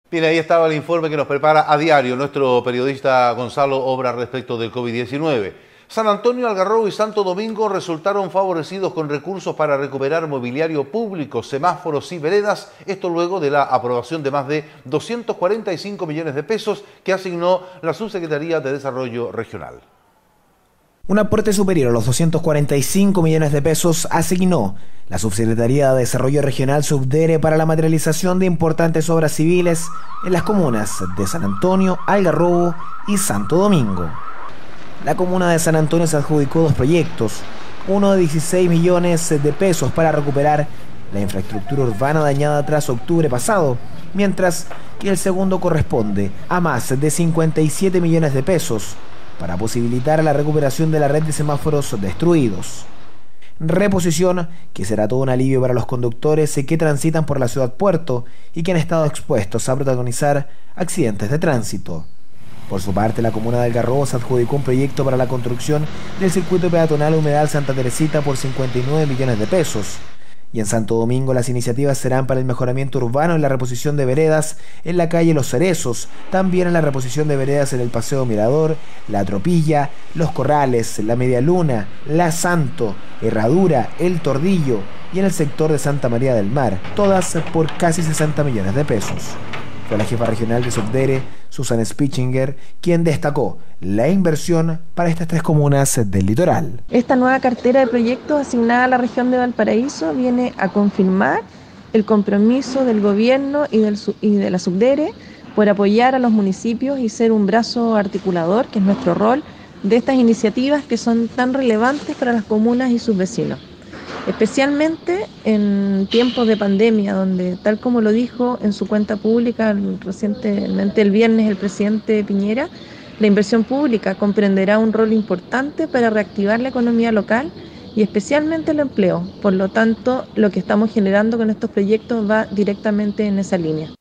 Bien, ahí estaba el informe que nos prepara a diario nuestro periodista Gonzalo Obra respecto del COVID-19. San Antonio, Algarrobo y Santo Domingo resultaron favorecidos con recursos para recuperar mobiliario público, semáforos y veredas, esto luego de la aprobación de más de 245 millones de pesos que asignó la Subsecretaría de Desarrollo Regional. Un aporte superior a los 245 millones de pesos asignó la Subsecretaría de Desarrollo Regional Subdere para la materialización de importantes obras civiles en las comunas de San Antonio, Algarrobo y Santo Domingo. La comuna de San Antonio se adjudicó dos proyectos, uno de 16 millones de pesos para recuperar la infraestructura urbana dañada tras octubre pasado, mientras que el segundo corresponde a más de 57 millones de pesos para posibilitar la recuperación de la red de semáforos destruidos. Reposición que será todo un alivio para los conductores que transitan por la ciudad puerto y que han estado expuestos a protagonizar accidentes de tránsito. Por su parte, la comuna de Algarrobo se adjudicó un proyecto para la construcción del circuito peatonal Humedal Santa Teresita por 59 millones de pesos. Y en Santo Domingo las iniciativas serán para el mejoramiento urbano en la reposición de veredas en la calle Los Cerezos, también en la reposición de veredas en el Paseo Mirador, La Tropilla, Los Corrales, La Media Luna, La Santo, Herradura, El Tordillo y en el sector de Santa María del Mar, todas por casi 60 millones de pesos. Fue la jefa regional de Subdere, Susan Spichinger, quien destacó la inversión para estas tres comunas del litoral. Esta nueva cartera de proyectos asignada a la región de Valparaíso viene a confirmar el compromiso del gobierno y de la Subdere por apoyar a los municipios y ser un brazo articulador, que es nuestro rol, de estas iniciativas que son tan relevantes para las comunas y sus vecinos. Especialmente en tiempos de pandemia, donde, tal como lo dijo en su cuenta pública recientemente el viernes el presidente Piñera, la inversión pública comprenderá un rol importante para reactivar la economía local y especialmente el empleo. Por lo tanto, lo que estamos generando con estos proyectos va directamente en esa línea.